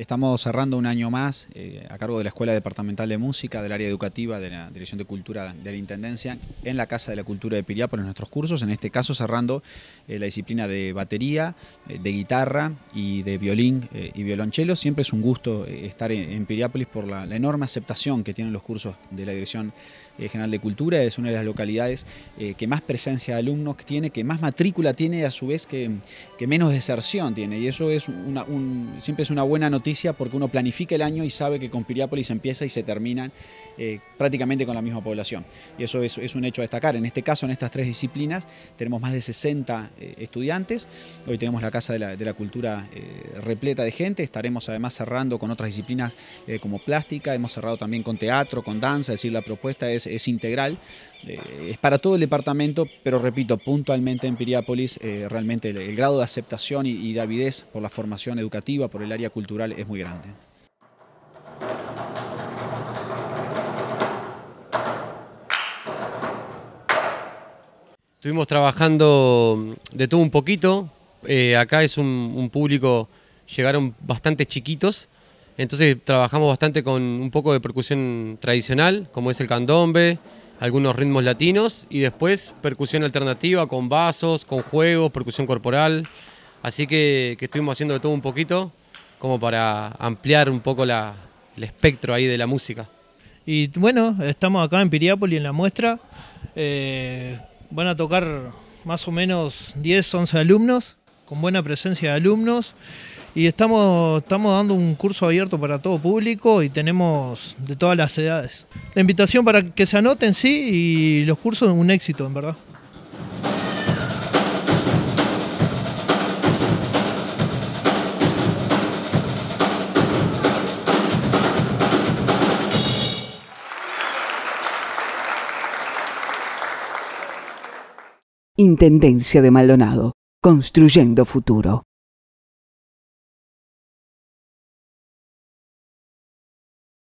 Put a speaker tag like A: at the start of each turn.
A: Estamos cerrando un año más a cargo de la Escuela Departamental de Música, del área educativa de la Dirección de Cultura de la Intendencia, en la Casa de la Cultura de Piriápolis, nuestros cursos, en este caso cerrando la disciplina de batería, de guitarra y de violín y violonchelo. Siempre es un gusto estar en Piriápolis por la enorme aceptación que tienen los cursos de la Dirección General de Cultura. Es una de las localidades que más presencia de alumnos tiene, que más matrícula tiene, a su vez que menos deserción tiene, y eso es siempre es una buena noticia, porque uno planifica el año y sabe que con Piriápolis empieza y se terminan prácticamente con la misma población, y eso es un hecho a destacar. En este caso, en estas tres disciplinas, tenemos más de 60 estudiantes. Hoy tenemos la Casa de la Cultura repleta de gente. Estaremos además cerrando con otras disciplinas como plástica, hemos cerrado también con teatro, con danza, es decir, la propuesta es integral. Es para todo el departamento, pero repito, puntualmente en Piriápolis realmente el grado de aceptación y de avidez por la formación educativa, por el área cultural, es muy grande.
B: Estuvimos trabajando de todo un poquito. Acá es un público, llegaron bastante chiquitos, entonces trabajamos bastante con un poco de percusión tradicional, como es el candombe, algunos ritmos latinos, y después percusión alternativa con vasos, con juegos, percusión corporal. Así que estuvimos haciendo de todo un poquito, como para ampliar un poco el espectro ahí de la música.
C: Y bueno, estamos acá en Piriápolis en la muestra. Van a tocar más o menos 10, 11 alumnos, con buena presencia de alumnos. Y estamos dando un curso abierto para todo público y tenemos de todas las edades. La invitación para que se anoten, sí, y los cursos un éxito, en verdad.
D: Intendencia de Maldonado, construyendo futuro.